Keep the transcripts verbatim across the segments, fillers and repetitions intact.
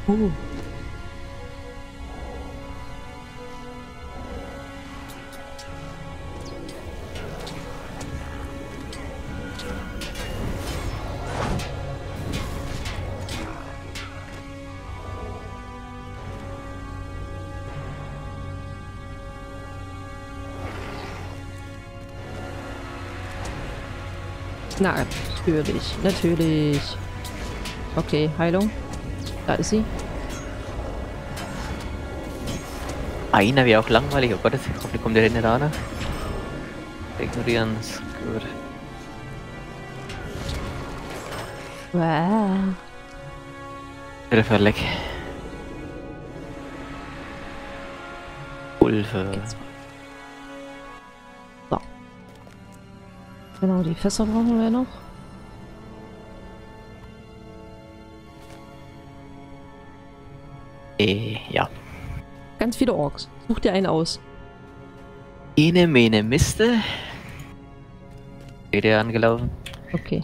Oh. Na, natürlich, natürlich. Okay, Heilung. Da ist sie. Einer wäre auch langweilig. Oh Gott, jetzt hoffentlich kommt der nicht an. Ignorieren ist gut. Wow. Wieder verleck. Pulver. So. Genau, die Fässer brauchen wir noch. Äh, ja. Ganz viele Orks. Such dir einen aus. Ene, mene, miste. Wieder angelaufen. Okay.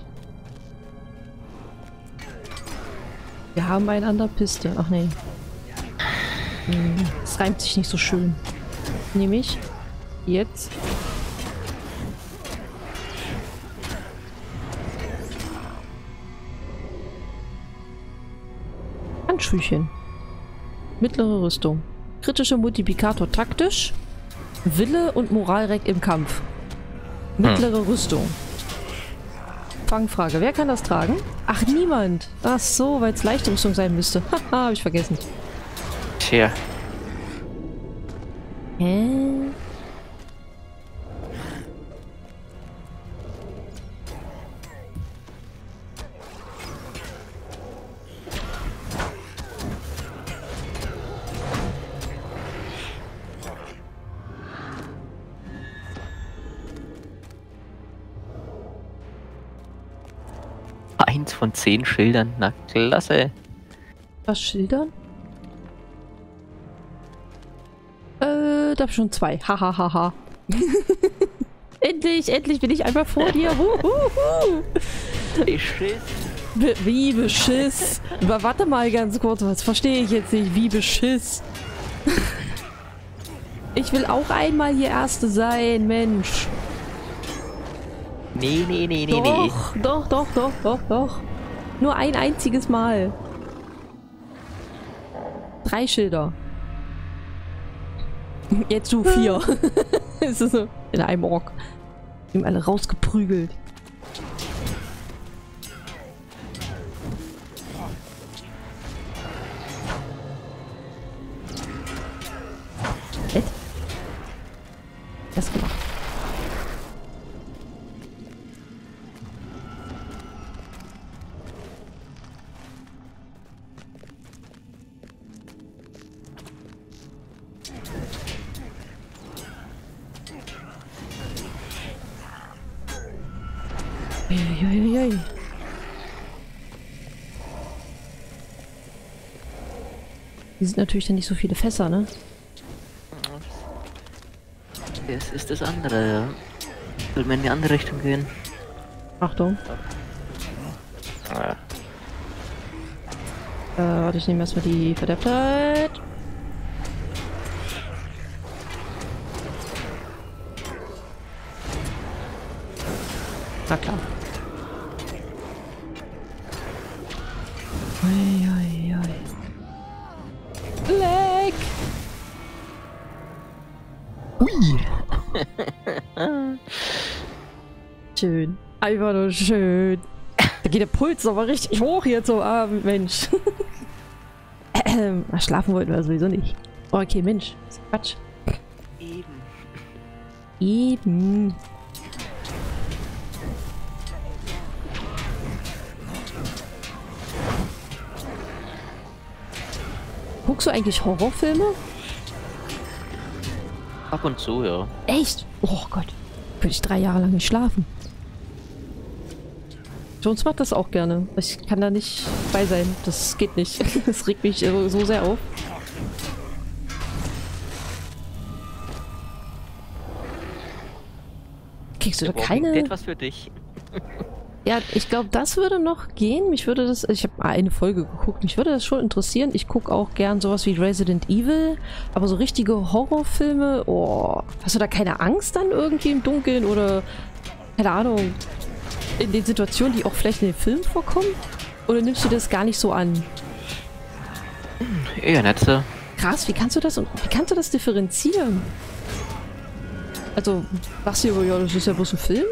Wir haben einen an der Piste. Ach nee. Hm, es reimt sich nicht so schön. Nehme ich. Jetzt. Handschüchen. Mittlere Rüstung. Kritischer Multiplikator taktisch. Wille und Moralreck im Kampf. Mittlere hm. Rüstung. Fangfrage. Wer kann das tragen? Ach, niemand. Ach so, weil es leichte Rüstung sein müsste. Haha, habe ich vergessen. Tja. Hä? Eins von zehn Schildern. Na, klasse. Was Schildern? Äh, da hab ich schon zwei. Hahaha. Ha, ha, ha. Endlich, endlich bin ich einfach vor dir. Huhuhu. Beschiss. Be wie Beschiss. Aber warte mal ganz kurz, was verstehe ich jetzt nicht? Wie Beschiss. Ich will auch einmal hier Erste sein, Mensch. Nee, nee, nee, nee, doch, nee. Doch, doch, doch, doch, doch. Nur ein einziges Mal. Drei Schilder. Jetzt du vier. Es ist so in einem Ork. Die haben alle rausgeprügelt. Nett. Das gemacht. Uiuiui. Hier sind natürlich dann nicht so viele Fässer, ne? Das ist das andere, ja. Will man in die andere Richtung gehen? Achtung. Ah. Äh, warte, ich nehme erstmal die Verderbtheit. Na klar. Ui, ui, ui. Leck! Ui! Schön. Einfach nur schön. Da geht der Puls aber richtig hoch hier zum Abend, Mensch. ähm, schlafen wollten wir sowieso nicht. Okay, Mensch. Das ist Quatsch. Eben. Eben. Guckst du eigentlich Horrorfilme? Ab und zu, ja. Echt? Oh Gott. Könnte ich drei Jahre lang nicht schlafen. Jones macht das auch gerne. Ich kann da nicht bei sein. Das geht nicht. Das regt mich so, so sehr auf. Kriegst du da keine... Etwas für dich. Ja, ich glaube, das würde noch gehen. Mich würde das, ich habe mal eine Folge geguckt, mich würde das schon interessieren. Ich gucke auch gern sowas wie Resident Evil, aber so richtige Horrorfilme, oh, hast du da keine Angst dann irgendwie im Dunkeln oder, keine Ahnung, in den Situationen, die auch vielleicht in den Filmen vorkommen? Oder nimmst du das gar nicht so an? Eher nicht so. Krass, wie kannst du das, wie kannst du das differenzieren? Also, sagst du, ja, das ist ja bloß ein Film?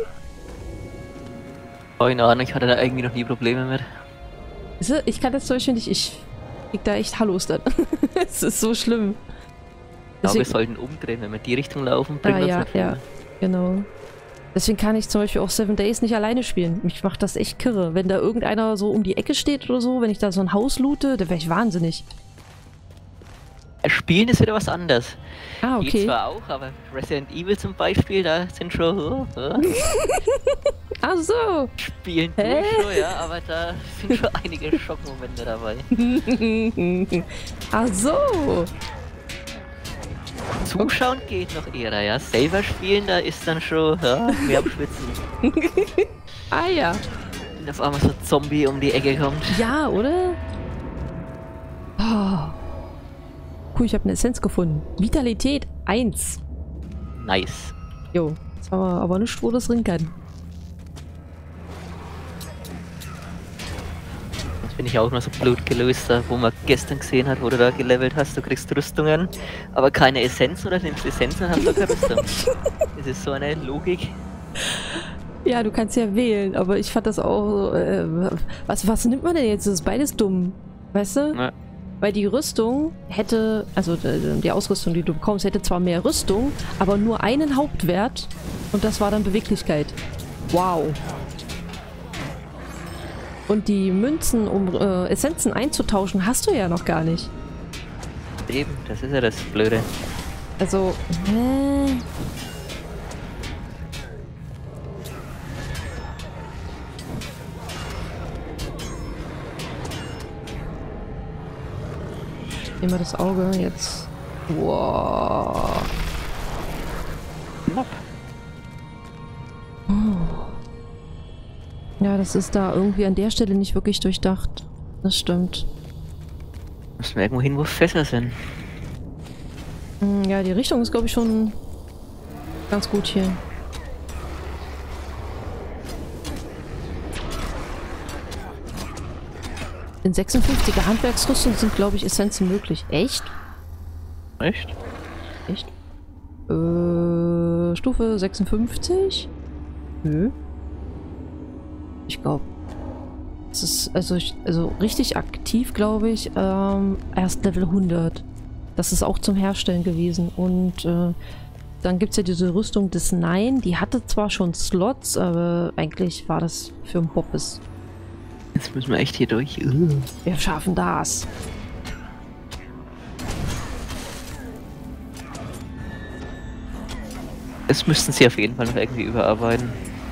Keine Ahnung, ich hatte da irgendwie noch nie Probleme mit. Weißt du, ich kann das zum Beispiel nicht, ich krieg da echt Hallos dann. Es ist so schlimm. Ich glaube, wir sollten umdrehen, wenn wir in die Richtung laufen, bringen ah, uns ja, nicht ja, viel. genau. Deswegen kann ich zum Beispiel auch Seven Days nicht alleine spielen. Mich macht das echt kirre. Wenn da irgendeiner so um die Ecke steht oder so, wenn ich da so ein Haus loote, dann wäre ich wahnsinnig. Spielen ist wieder was anderes. Ah, Die okay. zwar auch, aber Resident Evil zum Beispiel, da sind schon... Oh, oh. Ach so. Spielen Hä? tue schon, ja, aber da sind schon einige Schockmomente dabei. Ach so. Zuschauen geht noch eher, ja. Selber spielen, da ist dann schon, ja, mehr am Schwitzen. Ah ja. Wenn auf einmal so ein Zombie um die Ecke kommt. Ja, oder? Oh. Cool, ich habe eine Essenz gefunden. Vitalität eins. Nice. Jo, jetzt haben wir aber nicht, wo das drin kann. Das bin ich auch noch so blöd gelöst, da, wo man gestern gesehen hat, wo du da gelevelt hast. Du kriegst Rüstungen, aber keine Essenz, oder nimmst Essenz und hast du keine Rüstung. Das ist so eine Logik. Ja, du kannst ja wählen, aber ich fand das auch... Äh, was, was nimmt man denn jetzt? Das ist beides dumm. Weißt du? Ja. Weil die Rüstung hätte, also die Ausrüstung, die du bekommst, hätte zwar mehr Rüstung, aber nur einen Hauptwert und das war dann Beweglichkeit. Wow. Und die Münzen, um äh, Essenzen einzutauschen, hast du ja noch gar nicht. Eben, das ist ja das Blöde. Also, äh... Nehmen wir das Auge jetzt. Wow. Knapp. Oh. Ja, das ist da irgendwie an der Stelle nicht wirklich durchdacht. Das stimmt. Müssen wir irgendwo hin, wo Fässer sind. Hm, ja, die Richtung ist, glaube ich, schon ganz gut hier. In sechsundfünfziger Handwerksrüstung sind, glaube ich, Essenzen möglich. Echt? Echt? Echt? Äh, Stufe sechsundfünfzig? Nö. Ich glaube. Es ist, also, ich, also richtig aktiv, glaube ich, ähm, erst Level hundert. Das ist auch zum Herstellen gewesen. Und äh, dann gibt es ja diese Rüstung des Nein. Die hatte zwar schon Slots, aber eigentlich war das für ein Boppes. Jetzt müssen wir echt hier durch. Wir schaffen das. Das müssten sie auf jeden Fall noch irgendwie überarbeiten.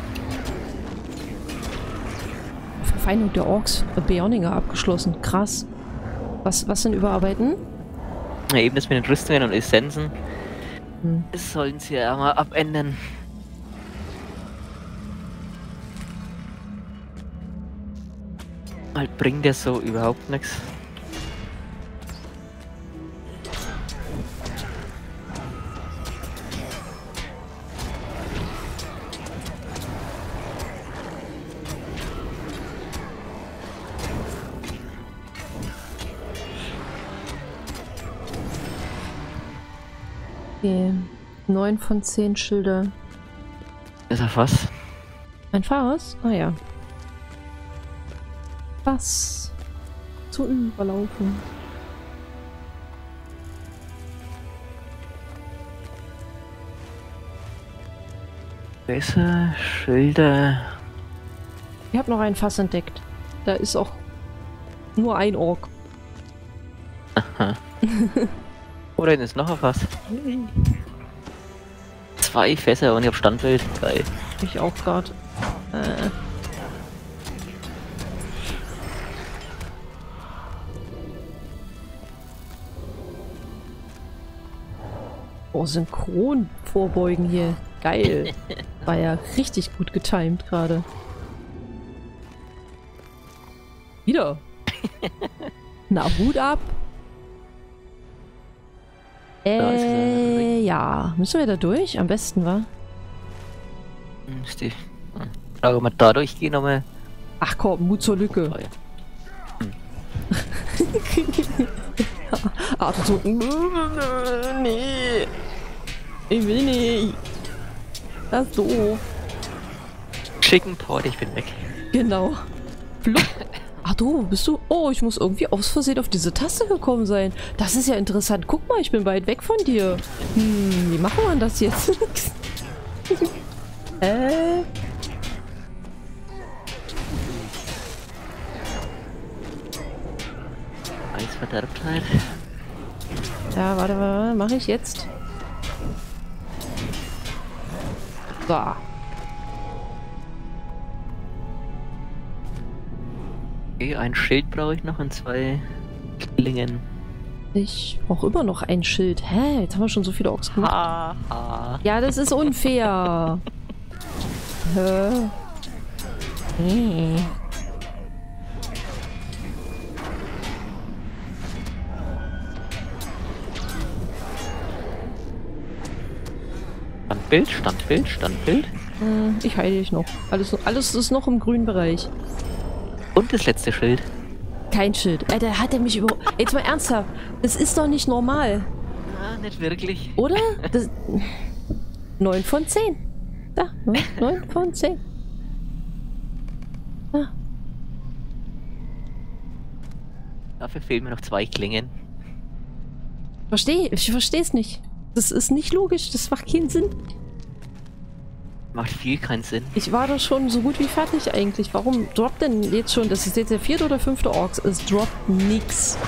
Verfeinerung der Orks Beoninger abgeschlossen. Krass. Was, was denn überarbeiten? Ja, eben das mit den Rüstungen und Essenzen. Hm. Das sollen sie ja mal abändern. Halt bringt der so überhaupt nichts. Okay. neun von zehn Schilder. Ist er was? Ein Fass? Ah ja. Was? Zu überlaufen. Besser, Schilder. Ich habe noch ein Fass entdeckt. Da ist auch nur ein Ork. Aha. Oder ist noch ein Fass? Zwei Fässer und ich hab Standbild. Geil. Ich auch gerade. Äh. Oh, synchron vorbeugen hier. Geil. War ja richtig gut getimed gerade. Wieder. Na, Hut ab. Äh, ja. Müssen wir da durch? Am besten, wa? Hm, ist die... Hm. Aber mal da durchgehen nochmal. Ach komm, Mut zur Lücke. Oh, ja. Atem so. Nee. Ich will nicht. Das ist doof. Chicken Port, ich bin weg. Genau. Blub. Ach du, bist du? Oh, ich muss irgendwie aus Versehen auf diese Taste gekommen sein. Das ist ja interessant. Guck mal, ich bin weit weg von dir. Hm, wie machen wir das jetzt? äh. Eis verderbt halt. Ja, warte, warte, mache ich jetzt. So. Okay, ein Schild brauche ich noch und zwei Klingen. Ich brauche immer noch ein Schild. Hä? Jetzt haben wir schon so viele Ochs gemacht. Ha, ha. Ja, das ist unfair. Hä? Hm. Standbild, Standbild, Standbild. Hm, ich heile dich noch. Alles, alles ist noch im grünen Bereich. Und das letzte Schild. Kein Schild. Alter, hat er mich über... Jetzt mal ernsthaft. Das ist doch nicht normal. Ah, nicht wirklich. Oder? Das... neun von zehn. Da, neun von zehn. Da. Dafür fehlen mir noch zwei Klingen. Verstehe, ich verstehe es nicht. Das ist nicht logisch, das macht keinen Sinn. Macht viel keinen Sinn. Ich war doch schon so gut wie fertig eigentlich. Warum droppt denn jetzt schon, das ist jetzt der vierte oder fünfte Orks, es droppt nix.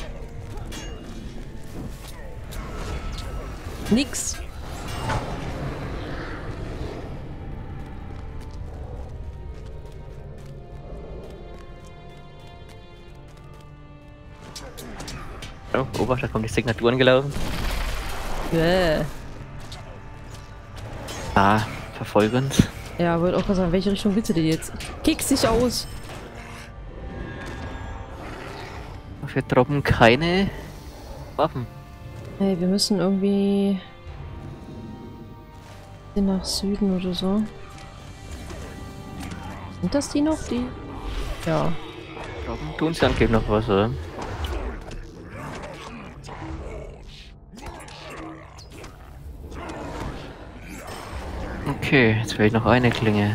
Nix. Oh, Obacht, da kommen die Signaturen gelaufen. Bäh. Ah, verfolge uns. Ja, wollte auch mal sagen, welche Richtung willst du denn jetzt? Kickst dich aus! Wir droppen keine Waffen. Hey, wir müssen irgendwie nach Süden oder so. Sind das die noch, die? Ja. Droppen tun sie angeblich noch was, oder? Okay, jetzt fehlt noch eine Klinge.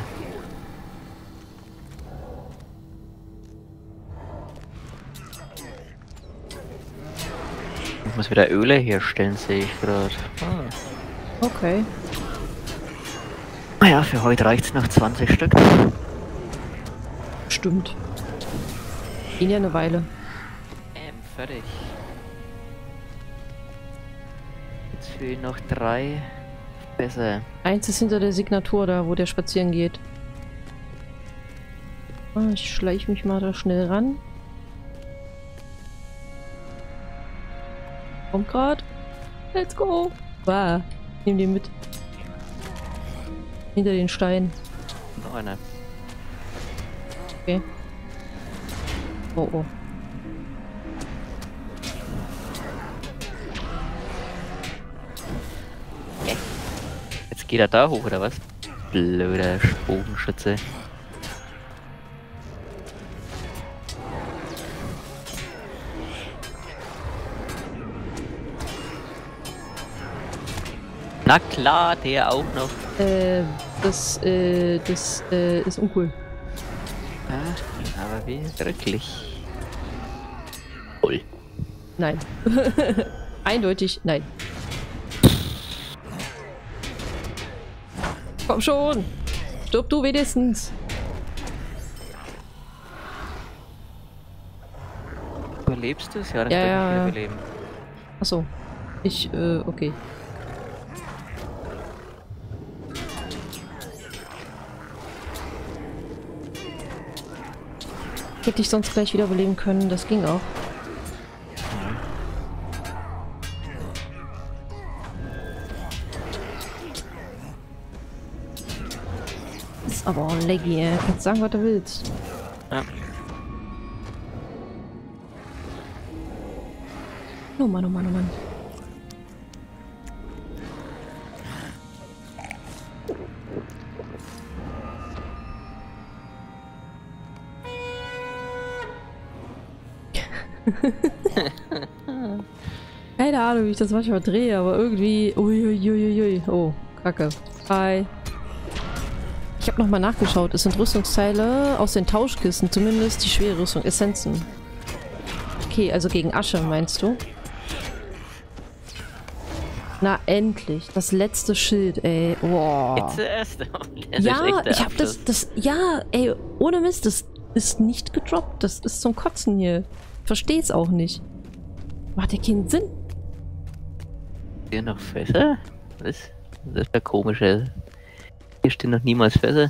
Ich muss wieder Öle herstellen, sehe ich gerade. Ah. Okay. Ja, für heute reicht's noch zwanzig Stück. Stimmt. Ging ja eine Weile. Ähm, fertig. Jetzt fehlen noch drei. Besser. Eins ist hinter der Signatur da, wo der spazieren geht. Ah, ich schleiche mich mal da schnell ran. Kommt grad. Let's go. Wow. Nimm den mit. Hinter den Stein. Noch einer. Okay. Oh oh. Jetzt geht er da hoch, oder was? Blöder Bogenschütze. Na klar, der auch noch. Äh, das, äh, das, äh, ist uncool. Ja, aber wie wirklich. Voll. Nein. Eindeutig, nein. Komm schon! Stirb du wenigstens! Überlebst du es? Ja, dann Ja, kann ja, ich wieder ja. beleben. Achso. Ich, äh, okay. Hätte ich sonst gleich wieder beleben können, das ging auch. Ist aber auch laggy, ey. Kannst sagen, was du willst. Ja. Oh Mann, oh Mann, oh Mann. Keine Ahnung, wie ich das manchmal drehe, aber irgendwie... Uiuiuiui. Oh, Kacke. Hi. Ich habe nochmal nachgeschaut. Es sind Rüstungsteile aus den Tauschkisten. Zumindest die schwere Rüstung. Essenzen. Okay, also gegen Asche, meinst du? Na, endlich. Das letzte Schild, ey. Boah. Jetzt erst. Ja, ich hab das, das... Ja, ey, ohne Mist. Das ist nicht gedroppt. Das ist zum Kotzen hier. Versteh's auch nicht. Macht ja keinen Sinn. Hier noch Fässer? Was? Das ist ja komisch, ey. Hier stehen noch niemals Fässer.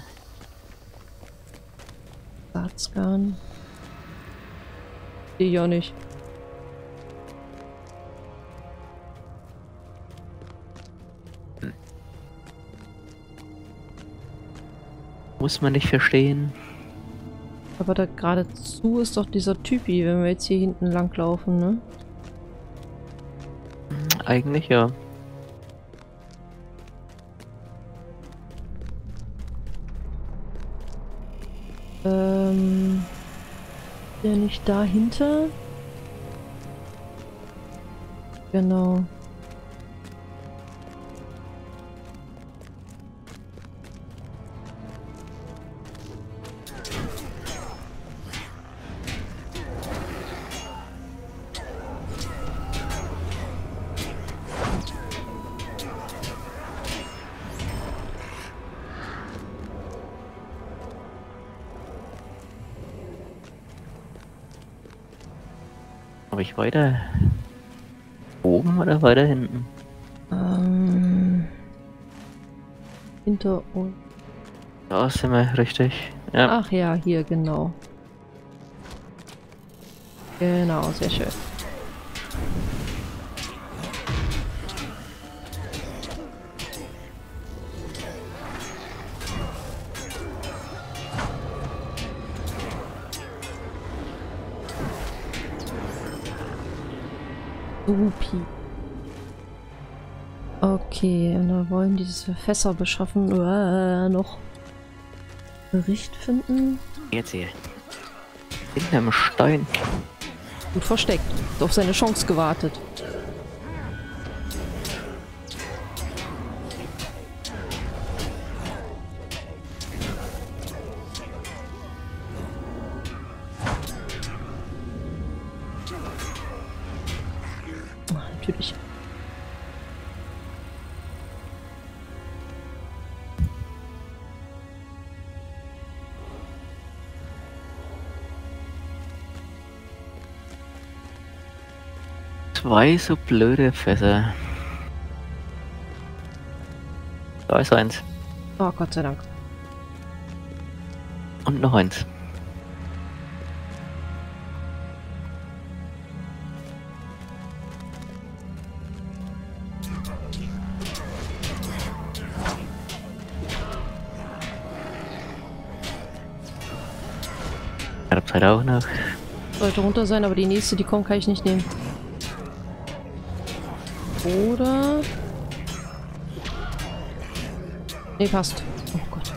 Startscan. Sehe ich auch nicht. Hm. Muss man nicht verstehen. Aber da geradezu ist doch dieser Typi, wenn wir jetzt hier hinten lang laufen, ne? Eigentlich ja. Ähm... Der nicht dahinter? Genau. Habe ich weiter oben oder weiter hinten? Ähm... Hinter uns. Da sind wir richtig. Ja. Ach ja, hier, genau. Genau, sehr schön. Supi. Okay, und da wollen diese Fässer beschaffen. Uah, noch Bericht finden. Jetzt hier. Hinterm Stein. Gut versteckt. Auf seine Chance gewartet. Natürlich. Zwei so blöde Fässer. Da ist eins. Oh, Gott sei Dank. Und noch eins. Ich hab Zeit auch noch. Sollte runter sein, aber die nächste, die kommt, kann ich nicht nehmen. Oder... Nee, passt. Oh Gott.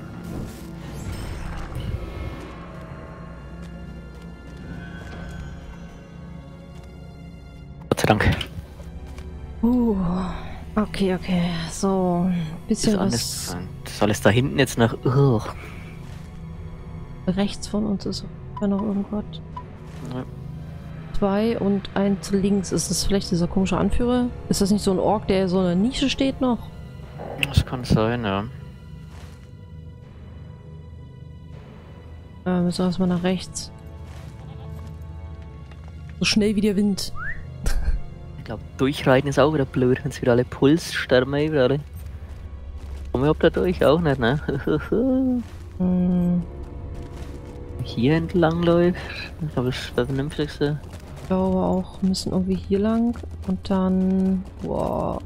Gott sei Dank. Uh, okay, okay. So, ein bisschen Das was alles, das alles da hinten jetzt nach... Ugh. rechts von uns ist ja noch irgendwas. Ja. Zwei und eins links. Ist das vielleicht dieser komische Anführer? Ist das nicht so ein Ork, der in so einer Nische steht noch? Das kann sein, ja. Äh, müssen wir erstmal nach rechts. So schnell wie der Wind. Ich glaube, durchreiten ist auch wieder blöd, wenn es wieder alle Puls sterben wieder alle. Kommen wir ob da durch? Auch nicht, ne? hm, Hier entlang läuft. Ich glaube, das ist das Vernünftigste. ich glaube auch, wir müssen irgendwie hier lang und dann... Wow.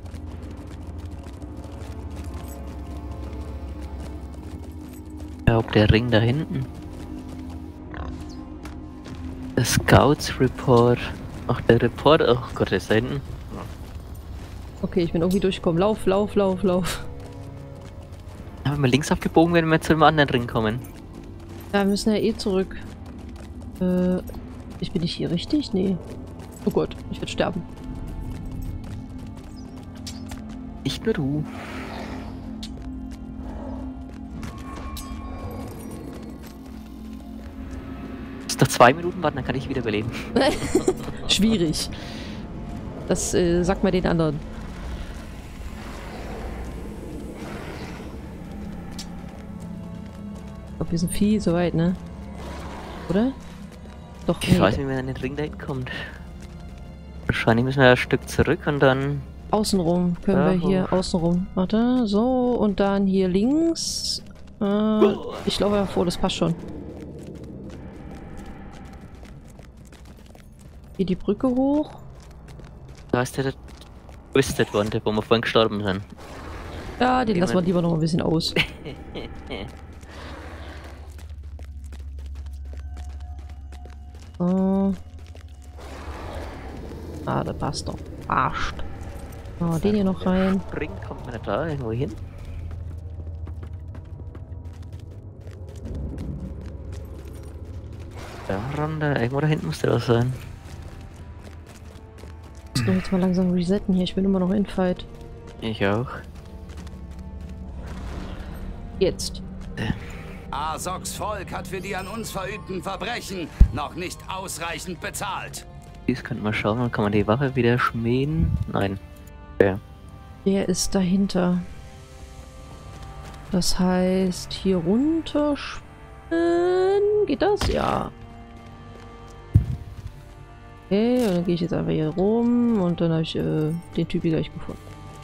Ja, ob der Ring da hinten. Der Scouts Report. Ach, der Report. Oh Gott, der ist da hinten. Okay, ich bin irgendwie durchgekommen. Lauf, lauf, lauf, lauf. Haben wir links abgebogen, wenn wir zu einem anderen Ring kommen. Ja, wir müssen ja eh zurück. Äh, ich bin nicht hier richtig? Nee. Oh Gott, ich werde sterben. Nicht nur du. Ist noch zwei Minuten warten, dann kann ich wieder überleben. Schwierig. Das äh, sagt mal den anderen. Ich glaube, wir sind viel so weit, ne? Oder? Doch, Ich nee. weiß nicht, wie man an den Ring da hinkommt. Wahrscheinlich müssen wir ein Stück zurück und dann... Außenrum können Ja, wir hier hoch. außenrum. Warte, so und dann hier links. Äh, ich laufe ja vor, das passt schon. Hier die Brücke hoch. Da ist der Twisted One, der wo wir vorhin gestorben sind. Ja, den Wie lassen wir man- lieber noch ein bisschen aus. So. Ah, das passt doch. Arscht. So, den hier noch rein. Ring kommt man nicht da irgendwo hin. Da runter, irgendwo da hinten muss der was sein. Ich muss doch jetzt mal langsam resetten hier. Ich bin immer noch in Fight. Ich auch. Jetzt. Asoks Volk hat für die an uns verübten Verbrechen noch nicht ausreichend bezahlt. Dies könnte man schauen, dann kann man die Waffe wieder schmieden. Nein. Ja. Der ist dahinter. Das heißt, hier runter springen. Geht das? Ja. Okay, und dann gehe ich jetzt einfach hier rum und dann habe ich äh, den Typ gleich gefunden.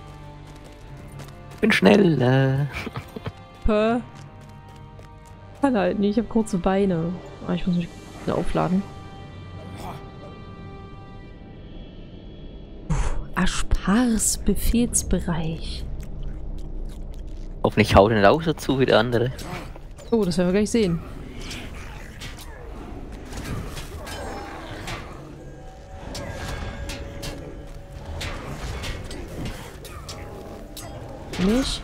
Bin schnell. Äh. Hä? Kann halt nicht, ich habe kurze Beine. Ah, ich muss mich wieder aufladen. Aspars Befehlsbereich. Hoffentlich haut er nicht auch so zu wie der andere. Oh, das werden wir gleich sehen. Nicht?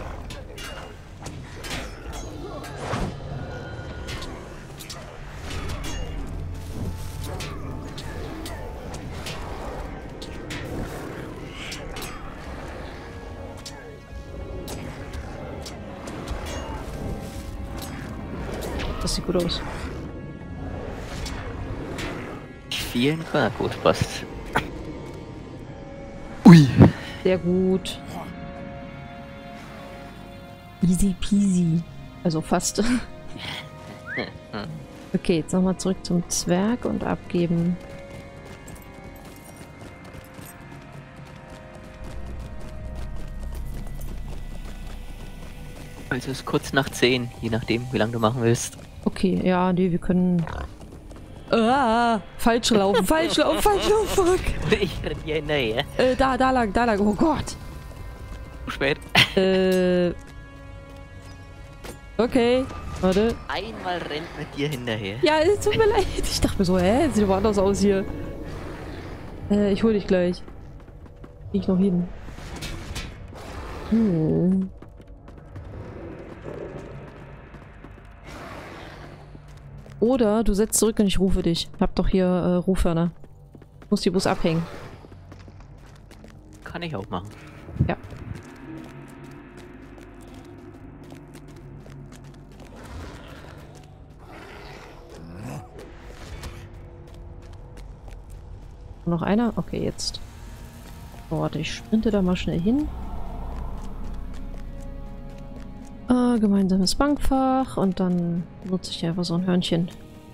Das sieht gut aus. Vielen na gut, passt. Ui. Sehr gut. Easy peasy. Also fast. Okay, jetzt nochmal zurück zum Zwerg und abgeben. Also es ist kurz nach zehn, je nachdem, wie lange du machen willst. Okay, ja, nee, wir können... Ah, falsch laufen, falsch laufen, falsch laufen, fuck. Ich renn hier hinterher. Äh, da, da lang, da lang, oh Gott. Zu spät. Äh... Okay, warte. Einmal rennt mit dir hinterher. Ja, es tut mir leid. Ich dachte mir so, hä, sieht aber anders aus hier. Äh, ich hol dich gleich. Geh ich noch hin. Hm. Oder du setzt zurück und ich rufe dich. Ich hab doch hier äh, Rufhörner. Muss die Bus abhängen. Kann ich auch machen. Ja. Noch einer? Okay, jetzt. Oh, warte, ich sprinte da mal schnell hin. Äh, gemeinsames Bankfach und dann nutze ich einfach so ein Hörnchen.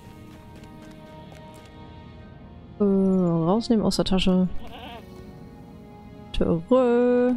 Äh, rausnehmen aus der Tasche. Törö.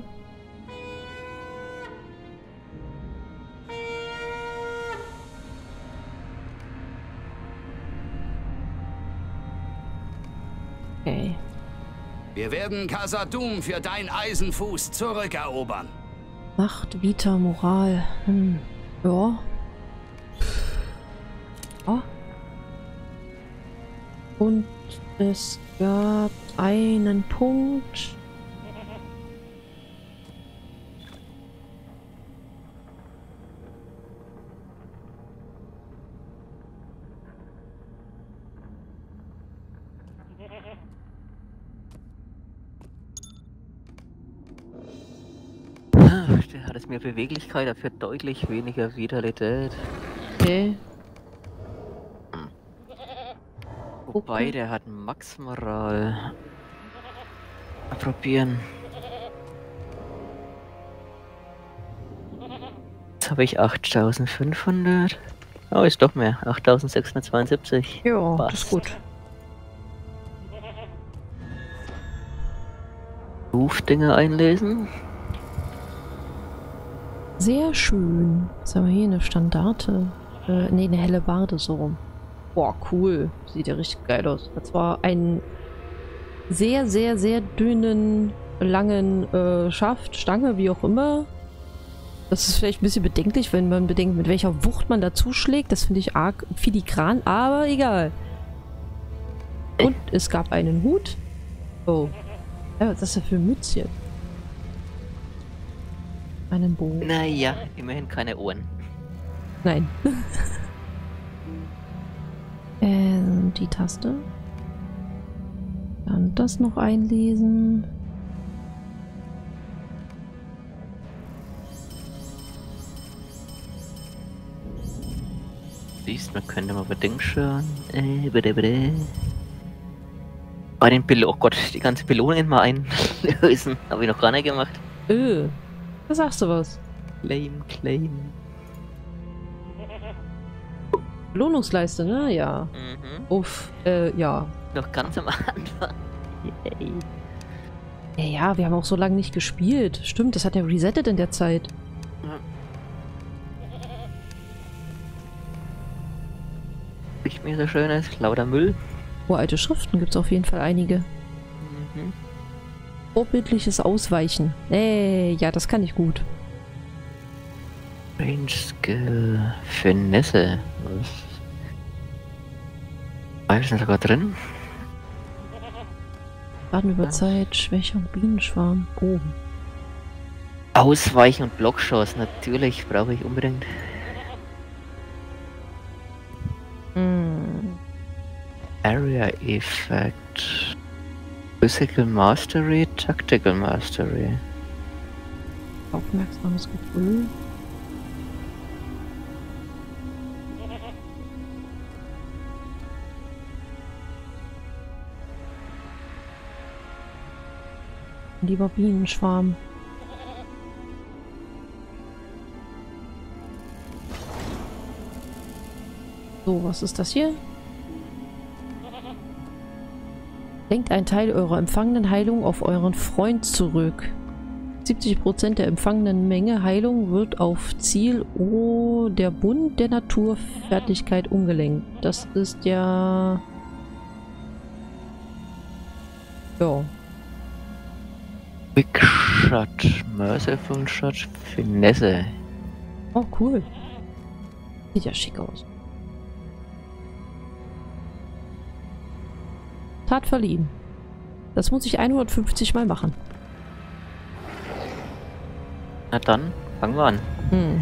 Okay. Wir werden Khazad-dûm für dein Eisenfuß zurückerobern. Macht, Vita, Moral. Hm. Ja. Ja. Und Es gab einen Punkt. Ah, der hat es mehr Beweglichkeit, dafür deutlich weniger Vitalität. Okay. Wobei, der hat Max Moral. Mal probieren. Jetzt habe ich achttausendfünfhundert. Oh, ist doch mehr. achttausendsechshundertzweiundsiebzig. Ja, Passt. das ist gut. Rufdinger einlesen. Sehr schön. Was haben wir hier? Eine Standarte. Äh, nee, eine helle Barde so rum. Boah, cool. Sieht ja richtig geil aus. Und zwar einen sehr, sehr, sehr dünnen, langen äh, Schaft, Stange, wie auch immer. Das ist vielleicht ein bisschen bedenklich, wenn man bedenkt, mit welcher Wucht man da zuschlägt. Das finde ich arg filigran, aber egal. Und es gab einen Hut. Oh. Ja, was ist das denn für ein Mützchen? Einen Bogen. Naja, immerhin keine Ohren. Nein. ähm, die Taste. Dann das noch einlesen. Siehst, man könnte mal bedingt schauen. Äh, bitte, bitte. Bei den Belohnungen, oh Gott, die ganze Belohnungen mal einlösen. Habe ich noch gar nicht gemacht. Öh. Da sagst du was. Claim, claim. Belohnungsleiste, ne? Ja. Mhm. Uff, äh, ja. Noch ganz am Anfang. Yay. Ja, ja, wir haben auch so lange nicht gespielt. Stimmt, das hat ja resettet in der Zeit. Ja. Nicht mehr so schönes, lauter Müll. Uralte Schriften gibt es auf jeden Fall einige. Mhm. Vorbildliches Ausweichen. Ey, ja, das kann ich gut. Range Skill. Finesse. Was? Beide sind sogar drin. Warten über Ja. Zeit, Schwächung, Bienenschwarm. Oh. Ausweichen und Blockshots, natürlich brauche ich unbedingt. Hm. Area Effect. Physical Mastery, Tactical Mastery. Aufmerksames Gefühl. Lieber Bienenschwarm. So, was ist das hier? Lenkt einen Teil eurer empfangenen Heilung auf euren Freund zurück. siebzig Prozent der empfangenen Menge Heilung wird auf Ziel O der Bund der Naturfertigkeit umgelenkt. Das ist ja... Ja. Quick Shot, Merciful Shot, Finesse. Oh, cool. Sieht ja schick aus. Tat verliehen. Das muss ich hundertfünfzig Mal machen. Na dann, fangen wir an. Hm.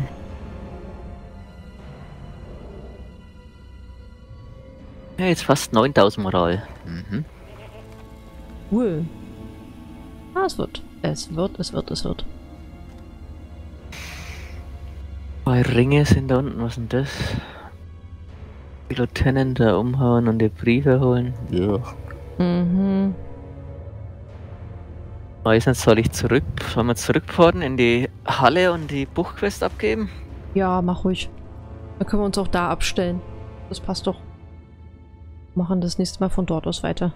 Ja, jetzt fast neuntausend Moral. Mhm. Cool. Ah, es wird. Es wird, es wird, es wird. Zwei Ringe sind da unten, was ist denn das? Die Lieutenant da umhauen und die Briefe holen. Ja. Mhm. Meistens soll ich zurück, sollen wir zurückfahren in die Halle und die Buchquest abgeben? Ja, mach ruhig. Dann können wir uns auch da abstellen. Das passt doch. Machen das nächste Mal von dort aus weiter.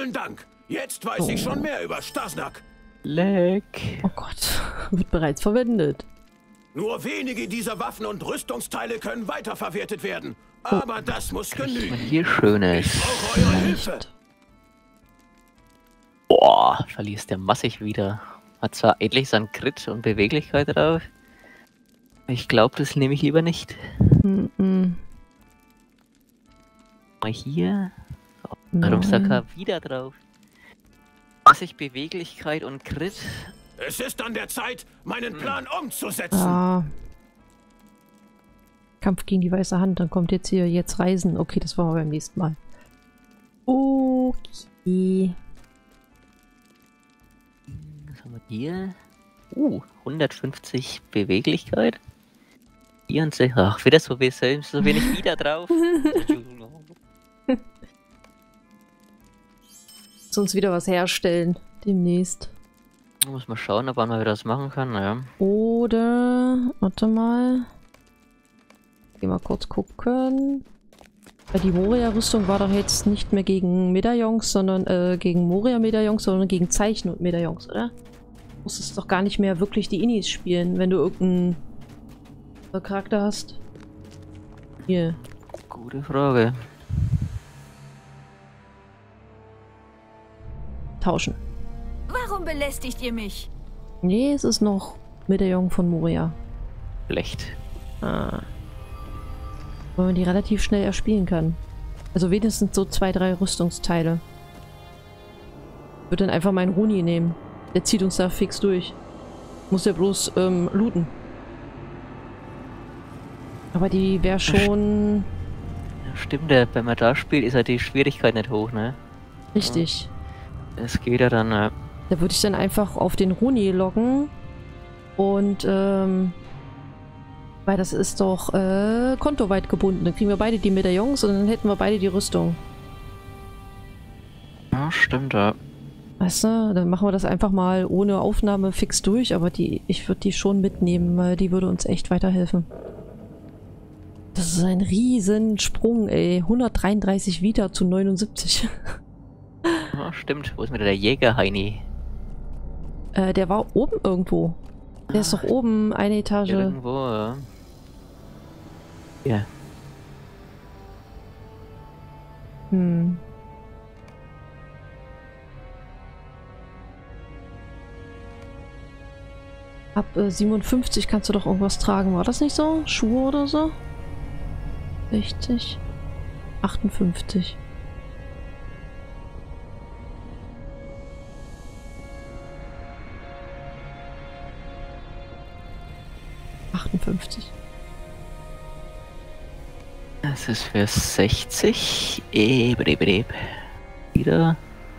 Vielen Dank. Jetzt weiß ich schon mehr über Stasnak. Leck. Oh Gott, wird bereits verwendet. Nur wenige dieser Waffen und Rüstungsteile können weiterverwertet werden. Aber das muss genügen. Hier Ich Schönes. brauche eure Hilfe. Boah, verliest der massig wieder. Hat zwar etliches an Crit und Beweglichkeit drauf. Ich glaube, das nehme ich lieber nicht. Mm -mm. Mal hier. Warum sagt er wieder drauf? Massig Beweglichkeit und Crit. Es ist an der Zeit, meinen Plan umzusetzen. Ah. Kampf gegen die weiße Hand, dann kommt jetzt hier jetzt Reisen. Okay, das machen wir beim nächsten Mal. Okay. Was haben wir hier? Uh, hundertfünfzig Beweglichkeit. vierundsechzig. Ach, wieder so, so wenig wieder drauf. Sonst wieder was herstellen. Demnächst. Muss mal schauen, ob man mal wieder was machen kann. Ja. Oder. Warte mal. Geh mal kurz gucken. Weil die Moria-Rüstung war doch jetzt nicht mehr gegen Medaillons, sondern äh, gegen Moria-Medaillons, sondern gegen Zeichen und Medaillons, oder? Du musstest doch gar nicht mehr wirklich die Innis spielen, wenn du irgendeinen Charakter hast. Hier. Gute Frage. Tauschen. Warum belästigt ihr mich? Nee, es ist noch Medaillon von Moria. Schlecht. Ah. Weil man die relativ schnell erspielen kann. Also wenigstens so zwei, drei Rüstungsteile. Ich würde dann einfach meinen Runi nehmen. Der zieht uns da fix durch. Muss ja bloß ähm, looten. Aber die wäre schon... Ja, stimmt, der, wenn man da spielt, ist halt die Schwierigkeit nicht hoch, ne? Richtig. Es geht ja dann... Äh, Da würde ich dann einfach auf den Runi loggen. Und, ähm... weil das ist doch äh, kontoweit gebunden. Dann kriegen wir beide die Medaillons und dann hätten wir beide die Rüstung. ja, stimmt, ja. Weißt du, dann machen wir das einfach mal ohne Aufnahme fix durch, aber die, ich würde die schon mitnehmen, weil die würde uns echt weiterhelfen. Das ist ein Riesensprung, ey. hundertdreiunddreißig Vita zu neunundsiebzig. Ja, stimmt. Wo ist mir der Jäger, Heini? äh, der war oben irgendwo. Der ist doch oben eine Etage. Irgendwo, ja. Ja. Hm. Ab äh, siebenundfünfzig kannst du doch irgendwas tragen. War das nicht so? Schuhe oder so? sechzig. achtundfünfzig. achtundfünfzig. Das ist für sechzig. Eb, eb, eb. Wieder.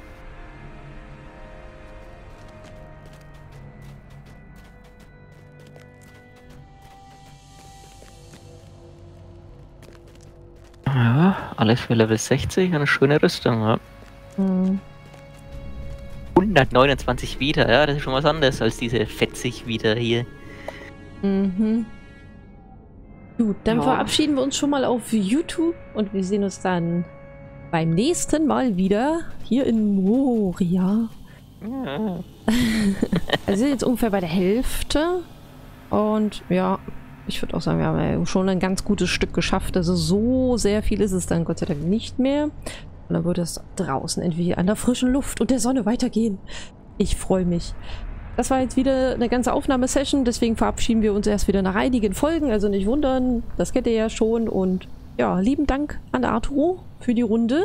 Ja, alles für Level sechzig. Eine schöne Rüstung, ja. Hm. hundertneunundzwanzig wieder, ja, das ist schon was anderes als diese fetzig wieder hier. Mhm. Gut, dann Ja. verabschieden wir uns schon mal auf YouTube und wir sehen uns dann beim nächsten Mal wieder hier in Moria. Ja. Also wir sind jetzt ungefähr bei der Hälfte und ja, ich würde auch sagen, wir haben ja schon ein ganz gutes Stück geschafft. Also so sehr viel ist es dann Gott sei Dank nicht mehr. Und dann wird es draußen entweder an der frischen Luft und der Sonne weitergehen. Ich freue mich. Das war jetzt wieder eine ganze Aufnahmesession, deswegen verabschieden wir uns erst wieder nach einigen Folgen. Also nicht wundern, das kennt ihr ja schon. Und ja, lieben Dank an Arturo für die Runde.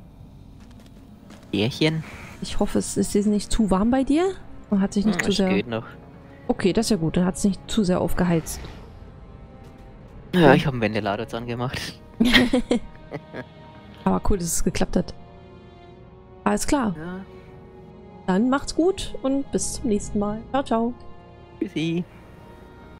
Bärchen. Ich hoffe, es ist jetzt nicht zu warm bei dir. Und hat sich nicht Hm, zu es sehr... geht noch. Okay, das ist ja gut, dann hat es nicht zu sehr aufgeheizt. Ja, ich habe einen Ventilator jetzt angemacht. Aber cool, dass es geklappt hat. Alles klar. Ja. Dann macht's gut und bis zum nächsten Mal. Ciao, ciao. Tschüssi.